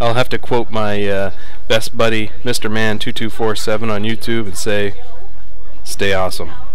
I'll have to quote my best buddy, Mr. Man 2247 on YouTube, and say, "Stay awesome."